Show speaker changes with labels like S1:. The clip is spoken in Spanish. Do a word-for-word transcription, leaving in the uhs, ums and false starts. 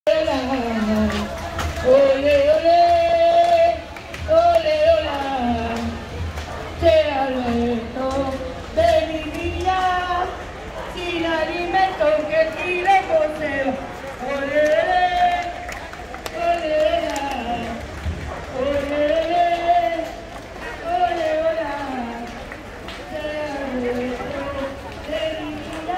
S1: Ole, ole, ole, ole, sea Alberto de mi vida, sin alimento que tira.